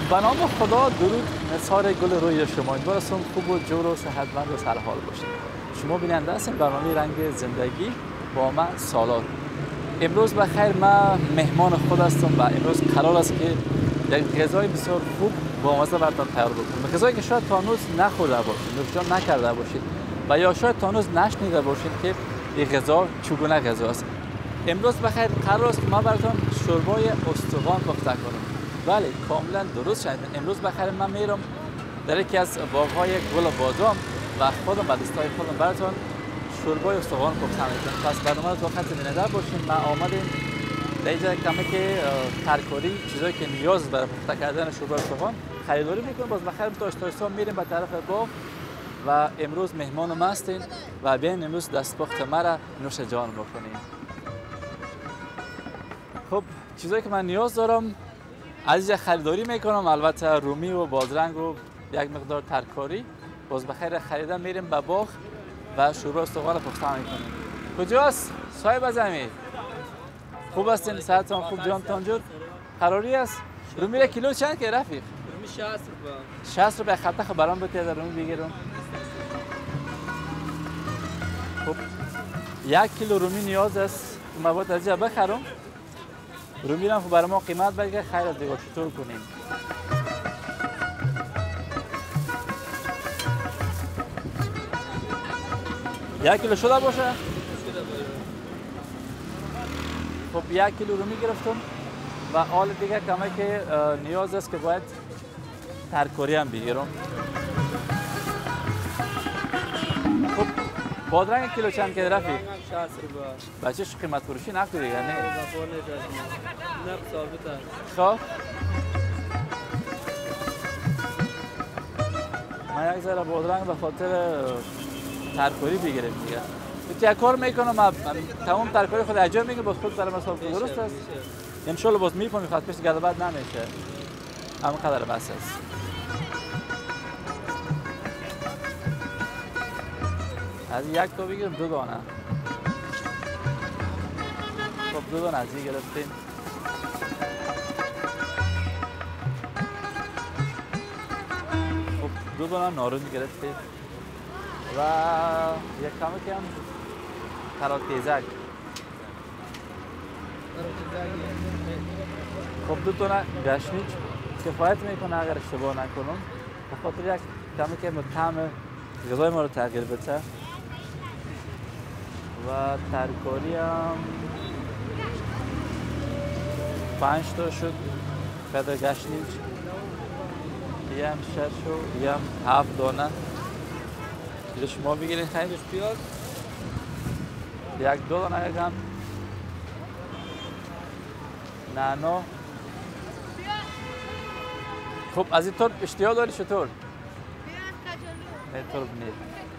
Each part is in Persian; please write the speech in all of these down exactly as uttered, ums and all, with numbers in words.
به نام خدا، درود نثار گل روی شما. امیدوارم خوب و جور و صحتمند و سرحال باشید. شما بیننده هستید برنامه رنگ زندگی با من سالار. امروز بخیر، من مهمان خود هستم و امروز قرار است که یک غذای بسیار خوب با مزه براتون تیار بکنم. غذایی که شاید تا هنوز نخورده باشید، نوش جان نکرده باشید و یا شاید تا هنوز نشنیده باشید که این غذا چگونه غذا است. امروز بخیر قرار است که ما براتون شوربای استخوان پخته کنم. بله، کاملا درست شنیدین. امروز بخیر من میرم در یکی از باغ‌های گل بادام و خودم با دوستای خودم براتون شوربای استخوان پخته میکنم. پس برنامه رو تا خط بیننده باشین. ما آمدیم در اینجا کمی که ترکاری، چیزایی که نیاز برای پخته کردن شوربای استخوان خریداری میکنیم. باز بخیر تا آشتا میریم به طرف باغ و امروز مهمانم هستین و بیاین امروز دستپخت مرا نوش جان بکنیم. خب چیزایی که من نیاز دارم از اینجا خریداری میکنم، البته رومی و بادرنگ و یک مقدار ترکاری. باز بخیر خریدن میریم به باغ و شوربای استخوان پخته میکنیم. کجاست صاحب زمین؟ خوب هستین؟ صحتتون خوب؟ جانتان جور؟ قراری است؟ رومی یک کیلو چند که رفیق؟ رومی شصت روپیه. شصت روپیه خطه خب برام بتید رومی بگیرم. خب یک کیلو رومی نیاز است که ما باید از اینجا بخرم. رومی رو برای ما قیمت بگه، خیر از دیگه چطور کنیم. یک کیلو شده باشه؟ خب یک کیلو رومی گرفتم و حال دیگه کمی که نیاز است که باید ترکاری هم بگیرم. خب بادرنگ کیلو چند که رفیق؟ شصت روپیه. بچه‌ش قیمت فروشی نقد دیگه نه؟ نه ثابت است. خب من یک ذره بادرنگ به خاطر ترکاری بگیرم دیگه. تو یک کار میکنم، تمام ترکاری خود اجا میگم، باز خود برای مثلا درست است. ان شاء الله باز میفهمی خاطر پیش گرد بعد نمیشه. همین قدر بس است. از یک تا بگیرم دو دانه. خب دو دانه از این گرفتیم. خب دو دانه نارنج گرفتیم و یک کمی که هم تراکیزک. خب دو دانه گشنیج کفایت میکنه اگر اشتباه نکنم، به خاطر یک کمی که طعم غذای ما رو تغییر بده. و ترکاری هم پنج تا شد. قدر گشنیج یه هم شش و یه هم هفت دانه. اینجا شما بگیرین خیلی پیاز یک دو دانه یک هم نعنا. خب از این طور اشتیاق داری چطور؟ اینطور بنید.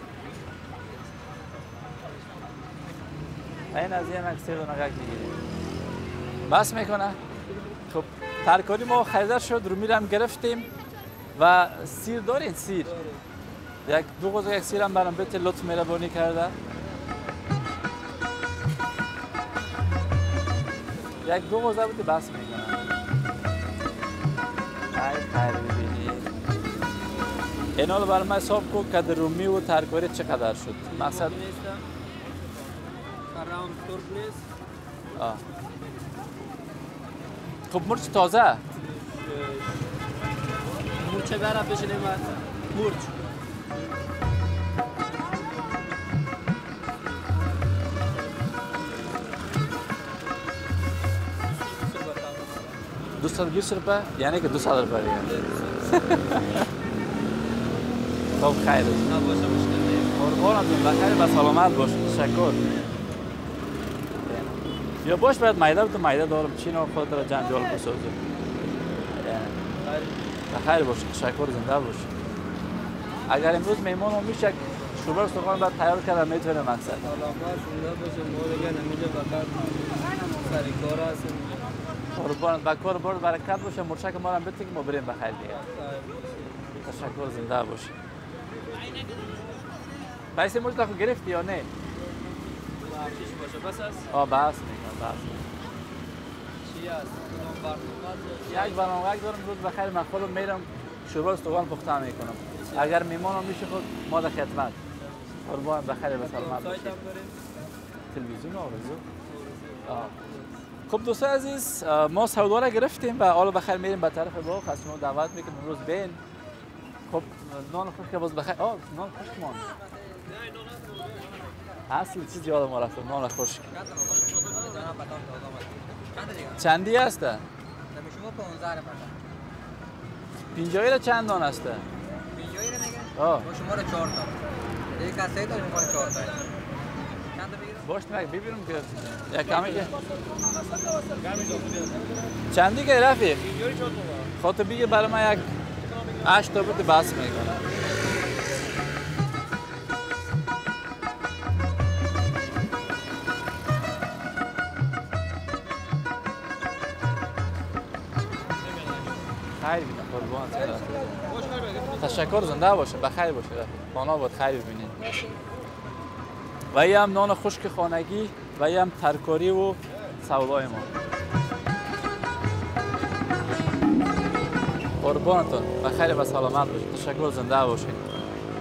این از این اکسیر دانه یک میگیریم. بس میکنه؟ خب ترکاری ما خریده شد، رومی رو هم گرفتیم و سیر دارین؟ سیر یک دو قوزه یک سیر هم برام بهت لطف مهربانی کرده. یک دو قوزه بودی بس میکنه. ای خیر ببینی این حال برای من حساب کن که در رومی و ترکاری چقدر شد. مقصد راوند ترک نیست. آه. خب مرچ تازه؟ مرچ داره بشنیم مرچ. دوست بیست روپیه؟ یعنی که دوست روپیه دیگه. خب خیر. نباشه مشکل نیست. قربانتون بخیر و سلامت باش. تشکر. یا باش باید میده تو میده دارم چین و خودت را جنجال بسازی. بخیر باش. تشکر، زنده باش. اگر امروز مهمان هم میشه شوربای استخوان بعد تیار کردم میتونه مقصد. سلامت زنده باشه. ما دیگه نمیشه فقط سر کار هستیم. قربانت با کار برد برکت باشه. مرچک ما رو هم بده که ما بریم بخیر دیگه. تشکر، زنده باش. پیسه مرچ تو گرفتی یا نه؟ باشه بس است. آه بس میکنم بس. چی است؟ کدام برنامه؟ یک برنامه دارم روز بخیر من خودم میرم شوربه استوان پخته میکنم. اگر میمانم میشه خود ما در خدمت. قربان بخیر و سلامت باشید. تلویزیون آرزو. خب دوستان عزیز ما سودا را گرفتیم و حالا بخیر میریم به طرف باغ. از شما دعوت میکنم امروز بین. خب نان خشک باز بخیر. آه نان خشک مان. اصل چیز یادم رفت نان خشک. چندی است؟ شما پانزده پتا. پنجاهی را چند دان است؟ پنجاهی را میگه؟ آه. با شما را چهار تا. یک کاسه تا شما را چهار تا. چند تا بگیرم؟ باش نمی‌کنم ببینم که یک کمی که چندی که رفیق؟ پنجاهی چهار تا. خاطر بگه برای من یک هشت تا بود بس میکنم. خیر بینه قربان تشکر زنده باشه بخیر باشه خانه بود خیر ببینید و این هم نان خشک خانگی و این هم ترکاری و سودای ما قربانتون بخیر و سلامت باشید تشکر زنده باشید.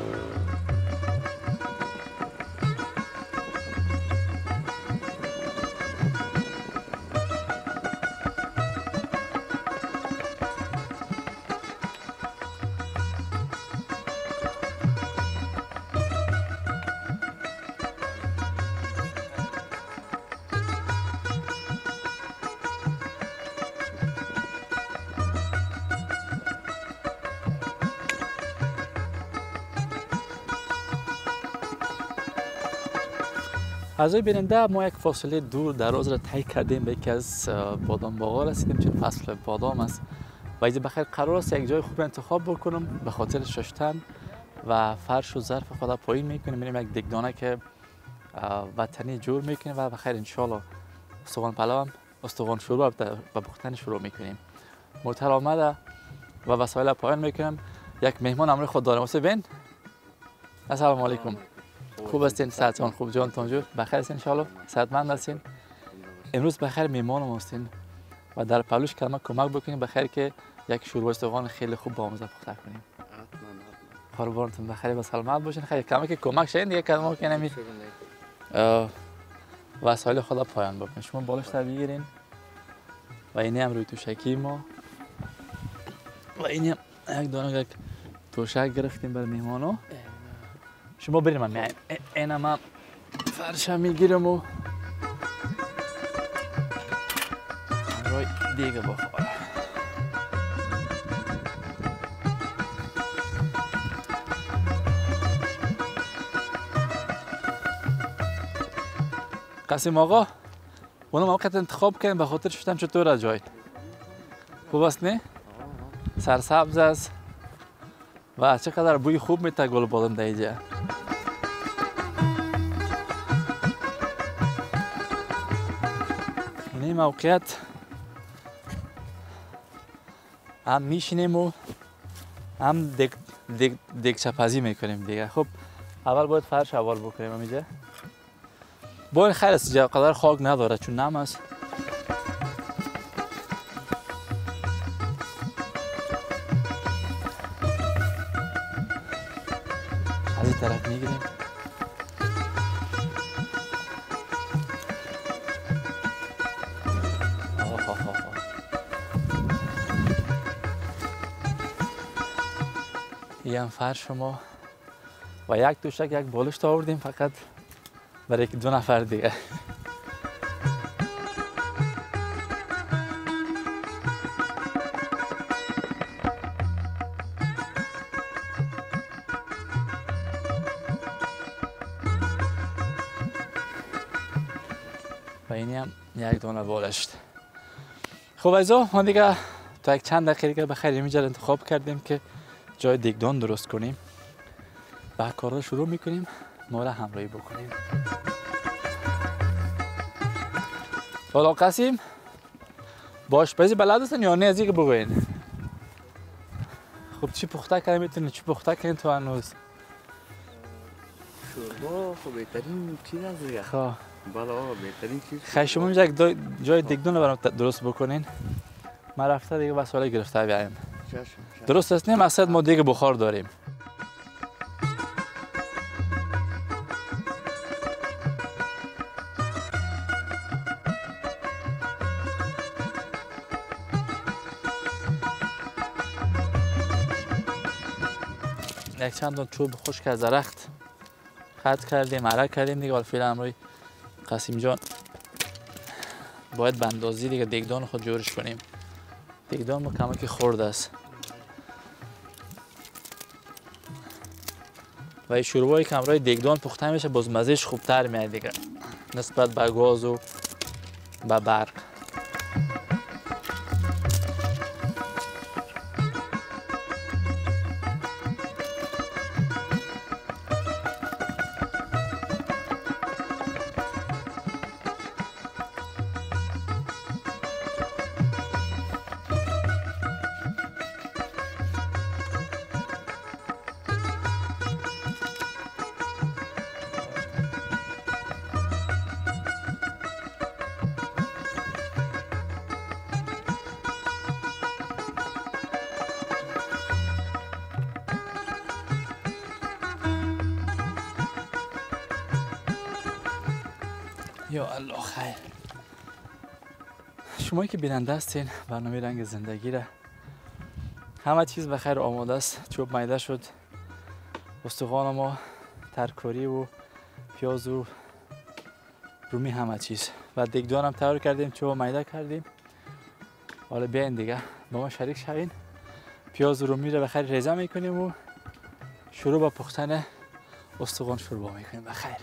اعضای بیننده ما یک فاصله دور دراز را طی کردیم به یکی از بادام باغ‌ها رسیدیم چون فصل بادام است و اینجا بخیر قرار است یک جای خوب انتخاب بکنم به خاطر شستن و فرش و ظرف خود پایین میکنیم میریم یک دگدانه که وطنی جور میکنیم و بخیر ان شاء الله استوان پلو هم استوان شوربه و پختن شروع میکنیم. مرتل آمده و وسایل پایین میکنم. یک مهمان امروز خود دارم واسه بین. السلام علیکم. خوب هستین؟ صحتتون خوب جانتون جور؟ بخیر هستین ان شاء الله؟ صحتمند هستین؟ امروز بخیر میهمانم هستین و در پلوش کلمه کمک بکنیم بخیر که یک شوربه استوان خیلی خوب با آموزه پخته کنیم. قربانتون بخیر و سلامت باشین. خیلی کمک کمک شین دیگه کلمه که نمی وسایل خدا پایان بکنین. شما بالش تا بگیرین و اینی هم روی توشکی ما و اینی هم یک دانه یک توشک گرفتیم برای میهمانو. شما بریم من میایم اینا من فرشم میگیرم و روی دیگه بخورم. قاسم آقا اونم موقع انتخاب کنیم به خاطر شدن چطور جای خوب است نه؟ سرسبز است و چقدر بوی خوب میته گل بادام در اینجا. این موقعیت هم میشینیم و هم دیگ دیگ دیگچه پزی میکنیم دیگه. خب اول باید فرش اول بکنیم اینجا. باید خیر است اینجا قدر خاک نداره چون نم است. از این طرف میگیریم. این هم فرش ما و یک دوشک یک بالشت آوردیم فقط برای دو نفر دیگه. و اینی هم یک دونه بالشت. خب ایزا ما دیگه تا یک چند دقیقه دیگه بخیر اینجا انتخاب کردیم که جای دیگدان درست کنیم و کار رو شروع میکنیم. ما را همراهی بکنیم. حالا قاسم باش بازی بلد هستن یا نه از اینکه بگوین؟ خب چی پخته کنیم میتونی چی پخته کنیم تو هنوز؟ شوربه خب بهترین چیز است دیگه. خب بله آقا بهترین چیز. خیلی شما اینجا یک دای- جای دیگدون رو برام ت- درست بکنین. ما رفته دیگه وسایل گرفته بیایم. چشم چشم. درست است نه مقصد ما دیگه بخار داریم. یک چند تا چوب خشک از درخت قطع کردیم، عرق کردیم دیگه. حالا فعلا امروی قاسم جان باید به اندازه دیگه دیگدان خود جورش کنیم. دیگدان ما کمکی خرد است و این شوربایی که امروی دیگدان پخته میشه باز مزهش خوبتر میاد دیگه نسبت به گاز و به برق. یا الله خیر. شما که بیننده هستین برنامه رنگ زندگی را، همه چیز به خیر آماده است. چوب میده شد، استخوان ما، ترکاری و پیاز و رومی همه چیز و دیگدان هم تیار کردیم، چوب میده کردیم. حالا بیاین دیگه با ما شریک شوین. پیاز و رومی را به خیر ریزه میکنیم و شروع به پختن استخوان شوربا میکنیم. به خیر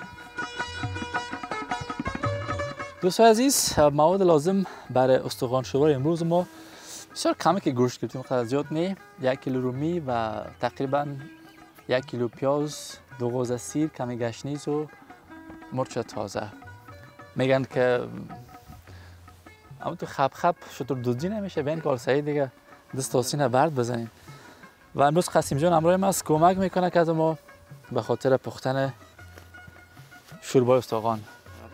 دوستان عزیز، مواد لازم برای استخوان شوربا امروز ما بسیار کمی که گوشت گرفتیم، خیلی زیاد نه. یک کیلو رومی و تقریبا یک کیلو پیاز، دو گوزه سیر، کمی گشنیز و مرچ تازه. میگن که اما تو خب خب شطور دودی نمیشه، بین کار سعی دیگه دست آسینه برد بزنیم. و امروز قاسم جان همراه ما است، کمک میکنه که از ما به خاطر پختن شوربای استخوان.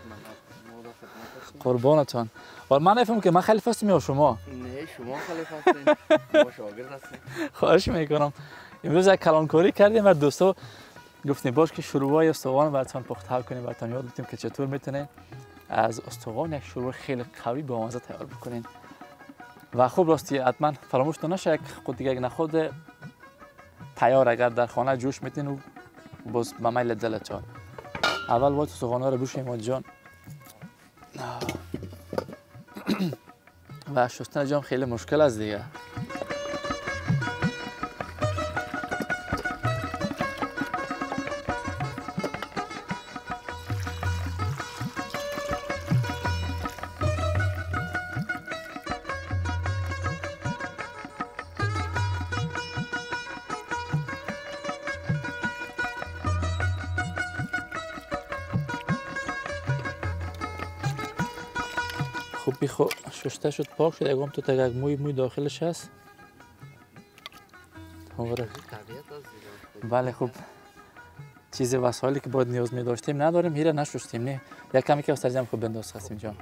قربانتان. ولی من نفهمم که من خلیفه هستم یا شما؟ نه شما خلیفه هستین. ما شاگرد هستیم. خواهش میکنم. امروز یک کلانکاری کردیم و دوستا گفتیم باش که شوربای استخوان براتون پخته کنیم، براتون یاد بدیم که چطور میتونین از استخوان یک شوربه خیلی قوی با مزه تیار بکنین. و خوب راستی حتما فراموش نشه یک خود دیگه نخود تیار اگر در خانه جوش میتین و باز به میل دلتان. اول باید استخوان‌ها رو بشوییم جان. و شستن جام خیلی مشکل است دیگه. خوب بیخو شسته شد، پاک شد. اگم تو تگه موی موی داخلش هست. بله خوب چیز وسایلی که باید نیاز می داشتیم نداریم، هیره نشستیم. نه یک کمی که سرجم خوب بنداز قاسم جان.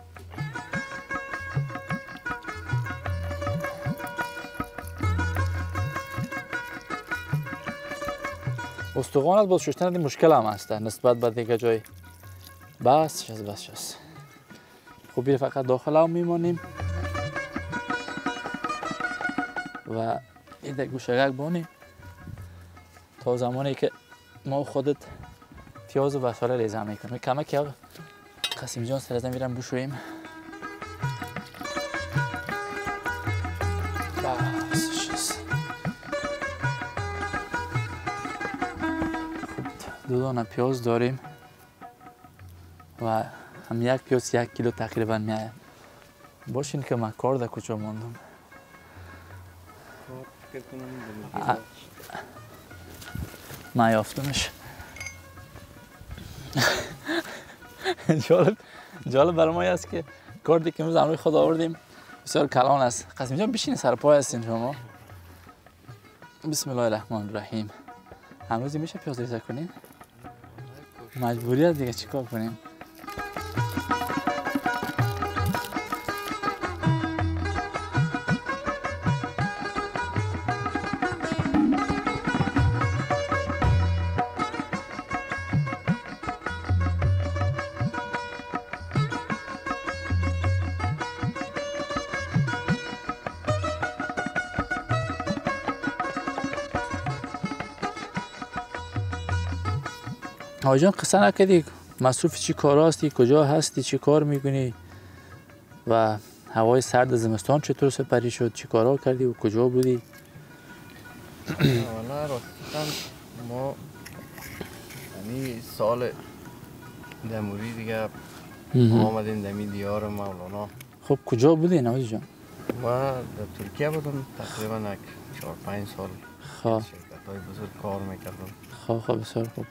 استخوان باز شستن دی مشکل هم هست نسبت به دیگه جای. بس شست بس شست. خوبی فقط داخل هم میمانیم و این در گوشگک بانیم تا زمانی که ما خودت پیاز و بساله ریزه میکنیم. کمه که قاسم جان سر ازم میرم بشویم. بس شست. دو دانه پیاز داریم و هم یک پیاز یک کیلو تقریبا میاد. باشین که من کار در کجا ماندم. من یافتمش. جالب جالب برای ما است که کاری که امروز امروی خود آوردیم بسیار کلان است. قاسم جان بشین سر پای هستین شما. بسم الله الرحمن الرحیم. امروز میشه پیاز ریزه کنین؟ مجبوری است دیگه چیکار کنیم؟ آقای جان قصه نکردی مصروف چی کار هستی، کجا هستی، چی کار میکنی و هوای سرد زمستان چطور سپری شد، چی کارها کردی و کجا بودی؟ والا راستن ما یعنی سال دموری دیگه آمدیم دمی دیار مولانا. خب کجا بودی نوازی جان؟ ما در ترکیه بودم تقریبا یک چهار پنج سال خواه شرکت های بزرگ کار میکردم. خواه خواه بسیار خوب.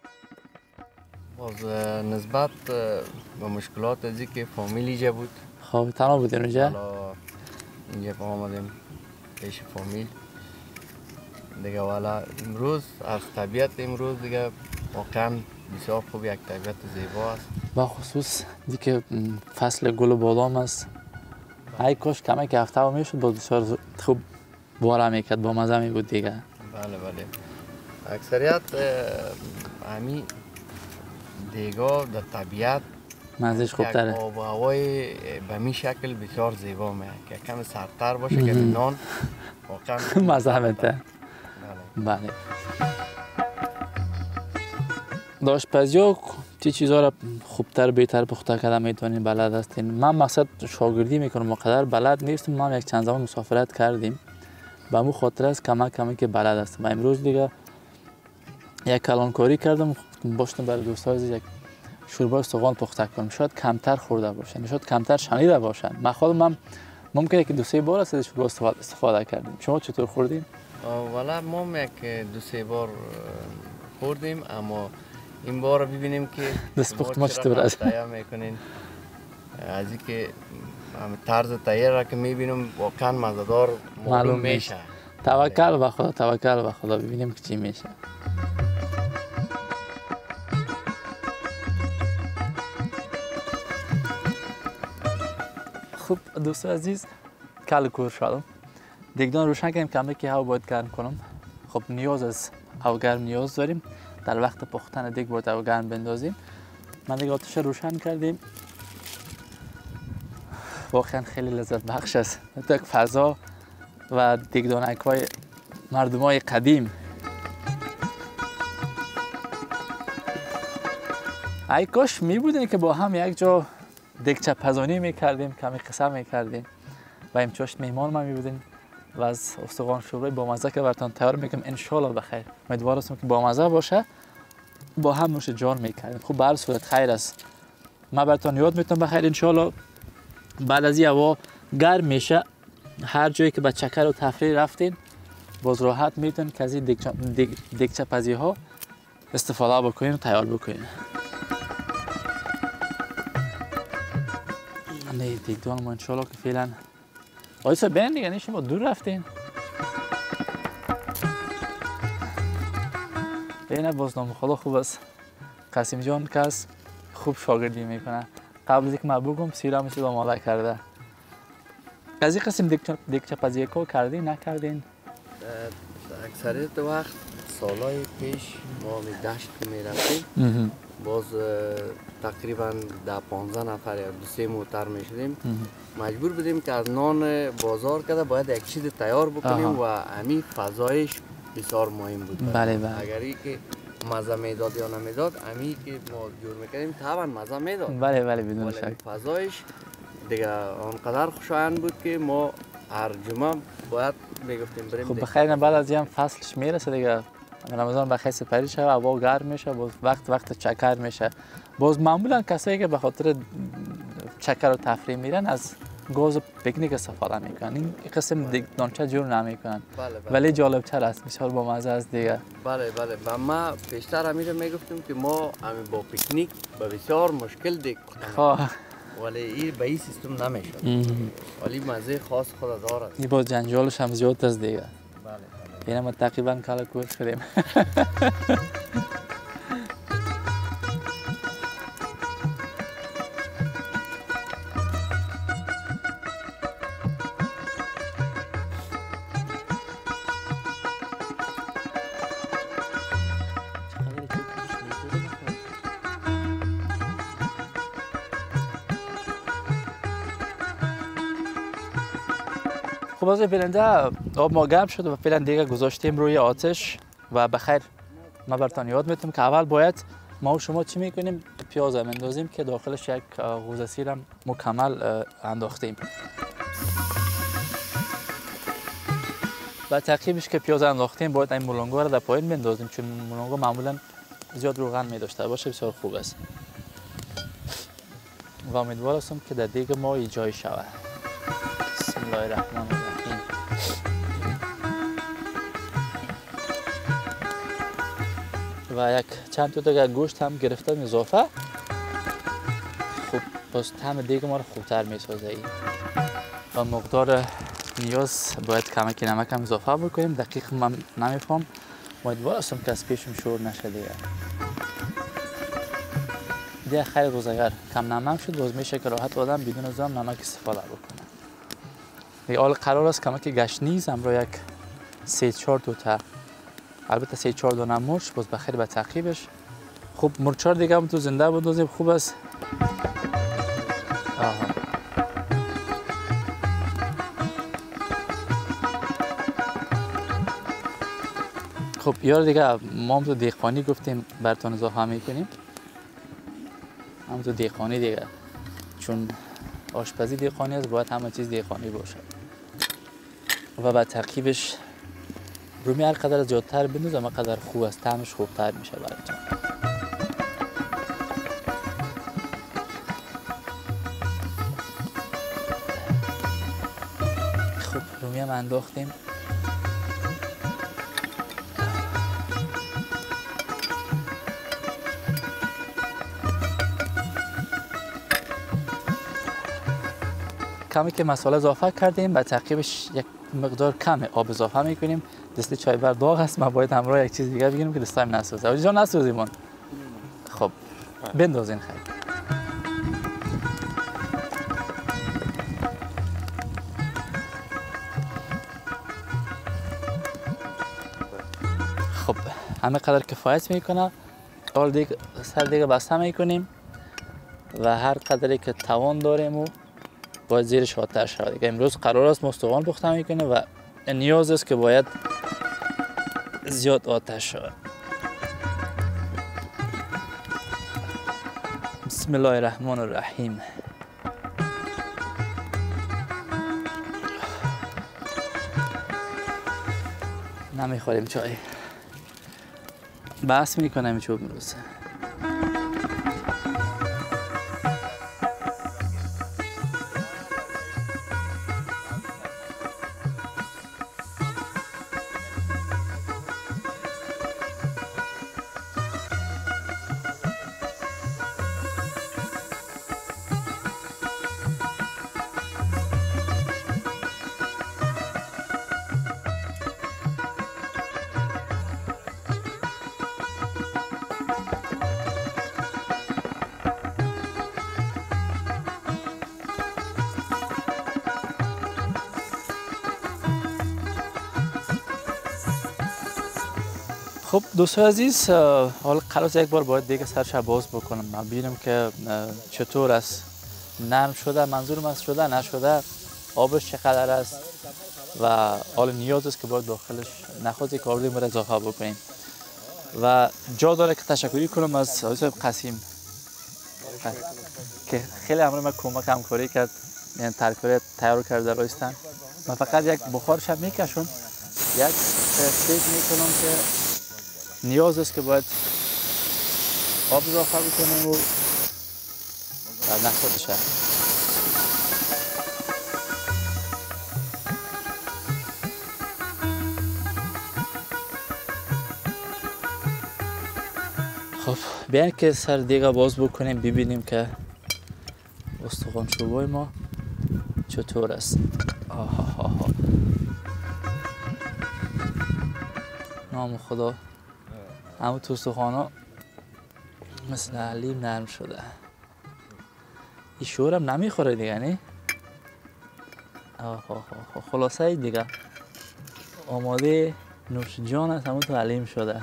باز نسبت به مشکلات از که فامیل اینجا بود. خواه تنها بودین اونجا؟ حالا اینجا آمدیم پیش فامیل دیگه. والا امروز از طبیعت امروز دیگه واقعا بسیار خوب، یک طبیعت زیبا است. با خصوص دیگه فصل گل و بادام است. ای کاش کمه که هفته ها میشد باز بسیار خوب باره میکرد، با مزه می بود دیگه. بله بله. اکثریت همی دیگه در طبیعت مزهش خوب تره. آب و هوای به می شکل بسیار زیبا میه که کم سردتر باشه که نان واقعا مزه میده. بله. داشتپزی ها چی چیزها را خوبتر بهتر پخته کردن میتونین بلد هستین؟ من مقصد شاگردی میکنم مقدر بلد نیستم. ما یک چند زمان مسافرت کردیم به مو خاطر است کمک کمک که بلد هستم. امروز دیگه یک کلانکاری کردم باشتم برای دوستای یک شوربه استخوان پخته کنم. شاید کمتر خورده باشن، شاید کمتر شنیده باشن. من خودم هم ممکنه که دو سه بار از شوربه استفاده کردیم. شما چطور خوردین؟ والا ما یک دو سه بار خوردیم، اما این بار ببینیم که دست پخت ما چطور است تیار میکنین. از اینکه طرز تیار را که میبینم واقعا مزه‌دار معلوم میشه. توکل به خدا، توکل به خدا، ببینیم که چی میشه. خب دوستان عزیز، کل کور شدم. دیگدان روشن کردیم که که هوا باید گرم کنم. خب نیاز از هوا گرم نیاز داریم. در وقت پختن دیگ باید هوا گرم بندازیم. من دیگه آتش روشن کردیم. واقعا خیلی لذت بخش است. یک فضا و دیگدانک های مردم های قدیم. ای کاش می بودین که با هم یک جا دیگچه پزانی می کردیم، کمی قصه می کردیم و امچاشت میمان ما می بودین و از استخوان شوربه با مزه که براتون تیار میکنم ان شاء الله بخیر. امیدوار هستم که با مزه باشه، با هم نوش جان میکردیم. خب به هر صورت خیر است. من براتون یاد میتونم بخیر ان شاء الله. بعد از این هوا گرم میشه، هر جایی که با چکر و تفریح رفتین باز راحت میتونین که از این دیگچه پزی ها استفاده بکنین و تیار بکنین. نه دیگدان ما ان شاء الله که فعلا آیسا بین دیگه نیشون با دور رفتین. اینه باز نام خدا خوب است. قاسم جان کس خوب شاگردی میکنه. قبل از اینکه من بگم سیرا میشه آماده کرده. از این قسم دیگچه پزی کو کردین نکردین؟ اکثریت وقت سالهای پیش ما می دشت که می رفتیم باز تقریبا ده پانزده نفر یا دو سه موتر می شدیم. مجبور بودیم که از نان بازار کرده باید یک چیز تیار بکنیم و همین فضایش بسیار مهم بود. بله بله. اگر ای که مزه میداد یا نمیداد، همین که ما جور میکردیم طبعا مزه میداد. بله بله بدون شک. فضایش دیگه آنقدر خوشایند بود که ما هر جمعه باید میگفتیم بریم. خب بخیر بعد از این فصلش میرسه دیگه. رمضان بخیر سپری شد، هوا گرم میشه، باز وقت وقت چکر میشه. باز معمولا کسایی که به خاطر چکر و تفریح میرن از گاز پیکنیک استفاده میکنن. این قسم دیگدانچه جور نمیکنن. بله بله. ولی جالب تر است، بسیار با مزه است دیگه. بله بله. و ما پیشتر همین میگفتیم که ما همین با پیکنیک به بسیار مشکل دیگ خواه ولی این به این سیستم نمیشد. ولی مزه خاص خود دارد. این باز جنجالش هم زیاد است دیگه. بله بله. اینه ما تقریبا کلا کور شدیم. خب از فعلا آب ما گرم شد و فعلا دیگه گذاشتیم روی آتش و بخیر. من براتون یاد میتونم که اول باید ما و شما چی میکنیم؟ پیاز هم اندازیم که داخلش یک غوزه سیر هم مکمل انداختیم. و تعقیبش که پیاز انداختیم باید این مولانگو رو در پایین بندازیم، چون مولانگو معمولا زیاد روغن می داشته باشه، بسیار خوب است. و امیدوار هستم که در دیگ ما ایجای شود. بسم الله الرحمن الرحیم. و یک چند تا دیگه گوشت هم گرفتم اضافه. خب باز طعم دیگ ما رو خوبتر می سازه ای. و مقدار نیاز باید کمکی نمک هم اضافه بکنیم. دقیق من نمیفهم، امیدوار هستم که از پیشم شور نشه دیگه. دیگه خیلی روزگر کم نمک شد، باز میشه که راحت آدم بدون از آن نمک استفاده بکنه. دیگه حال قرار است کمک گشنیز همراه یک سه چهار دوتا، البته سه چهار دانه مرچ باز بخیر به تعقیبش. خب مرچار دیگه هم تو زنده بندازیم، خوب است. آها. خب یار دیگه ما هم تو دیگخانی گفتیم براتون اضافه میکنیم. هم تو دیگخانی دیگه، چون آشپزی دیگخانی است باید همه چیز دیگخانی باشه. و بعد ترکیبش رومی هر قدر زیادتر بندازم قدر خوب است، طعمش خوبتر میشه براتون. خب رومی هم انداختیم. کمی که مساله اضافه کردیم، به تعقیبش یک مقدار کم آب اضافه میکنیم. دستی چای بر داغ است، ما باید همراه یک چیز دیگه بگیریم که دستایم نسوزه. اوجی جان نسوزیم اون. خب بندازین خیلی. خب همه قدر کفایت میکنه. حال دیگه سر دیگه بسته میکنیم و هر قدری که توان داریم و باید زیرش آتش شود. دیگه امروز قرار است مستقان پخته میکنه و نیاز است که باید زیاد آتش شود. بسم الله الرحمن الرحیم. نمیخوریم چای، بس میکنم چوب امروز. خب دوستان عزیز، حالا قرار یک بار باید دیگه سرش باز بکنم، من ببینم که چطور است، نرم شده، منظورم است شده نشده، آبش چقدر است و حالا نیاز است که باید داخلش نخواهی کاردیم رو اضافه بکنیم. و جا داره که تشکری کنم از آقای صاحب قسیم که خیلی امر من کمک همکاری کرد، یعنی ترکاری تیار کرده رایستن. من فقط یک بخارش هم میکشم، یک فکر میکنم که نیاز است که باید آب اضافه بکنیم و نخورده شد. خب بیاین که سر دیگه باز بکنیم ببینیم که استخوان چوبای ما چطور است. آها ها ها. نام خدا، همون تو استخوانا مثل علیم نرم شده. این شورم نمیخوره دیگه نی؟ آها ها ها. خلاصه دیگه آماده نوش جان است، همون تو علیم شده.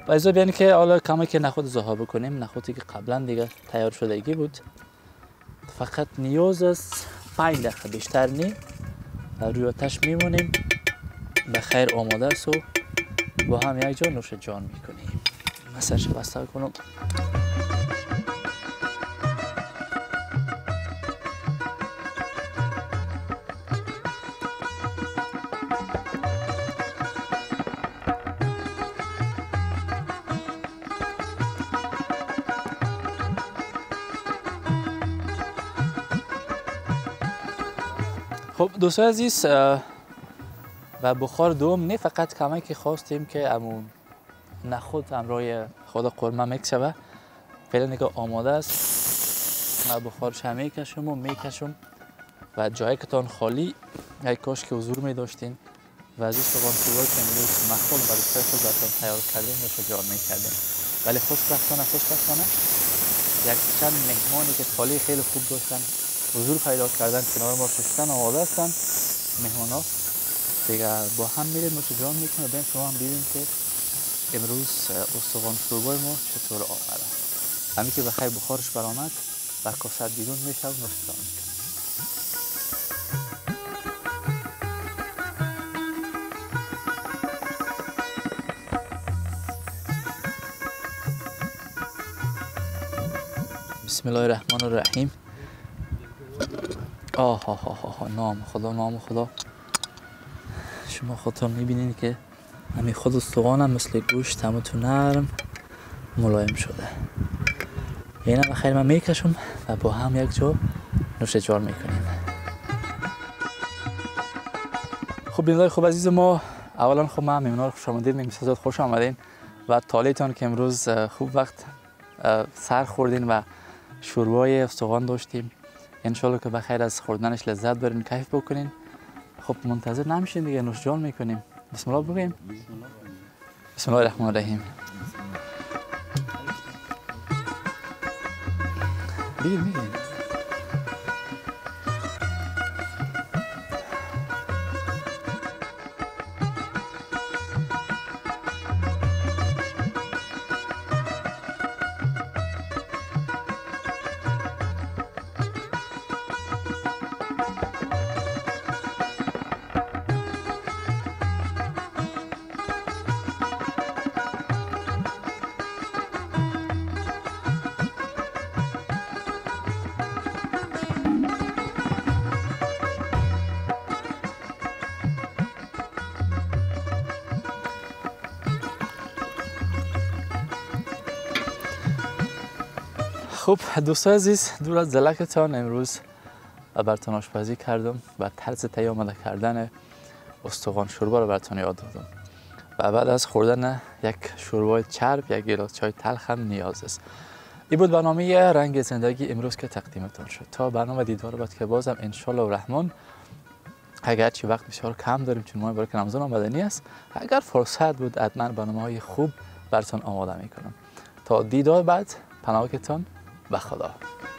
و از بیان که حالا کمی که نخود اضافه بکنیم. نخودی که قبلا دیگه تیار شدگی بود، فقط نیاز است پنج دقیقه بیشتر نی روی آتش میمونیم. به خیر آماده است و با هم یک جا نوش جان میکنیم. مثلا بسته کنم. خب دوستان عزیز، و بخار دوم نه فقط کمی که خواستیم که امون نخود همراه خود قرمه میکس شوه. فعلا نگاه آماده است. من بخارش هم میکشم و میکشم و جایی که تان خالی یک کاش که حضور می داشتین و از این سوغان شوربایی که امروز مخول و دوستای خود براتون تیار کردیم نوش جان میکردیم. ولی خوشبختانه خوشبختانه یک چند مهمانی که خالی خیلی خوب داشتن حضور پیدا کردن، کنار ما شستن آماده هستن. مهمان ها دیگه با هم میریم نوش جان میکنیم و بین شما هم ببینیم که امروز استخوان شوربای ما چطور آمده. همین که بخیر بخارش برآمد و کاسه بیرون میشه و نوش جان میکنیم. بسم الله الرحمن الرحیم. آه آه آه آه نام خدا نام خدا. شما خودتون میبینین که همین خود استخوان هم مثل گوشت همون نرم ملایم شده. اینا بخیر من میکشم و با هم یک جا نوش جان میکنیم. خب بینندگان خوب عزیز ما، اولا خب من میمونار خوش آمدید میگم سزاد خوش آمدین و طالیتان که امروز خوب وقت سر خوردین و شوربای استخوان داشتیم. انشالله که بخیر از خوردنش لذت برین، کیف بکنین. خب منتظر نمیشین دیگه، نوش جان میکنیم. بسم الله بگیم. بسم الله الرحمن الرحیم. بگید بگید. خب دوستان عزیز، دور از زلکتان امروز براتون آشپزی کردم و طرز تهیه آماده کردن استخوان شوربا رو براتون یاد دادم و بعد از خوردن یک شوربای چرب یک گلاس چای تلخ هم نیاز است. این بود برنامه رنگ زندگی امروز که تقدیمتون شد. تا برنامه دیدار بعد که بازم ان شاء الله الرحمن، اگرچه وقت بسیار کم داریم چون ماه برکه رمضان آمدنی است، اگر فرصت بود حتما برنامه‌های خوب براتون آماده میکنم. تا دیدار بعد، پناهتان و خدا.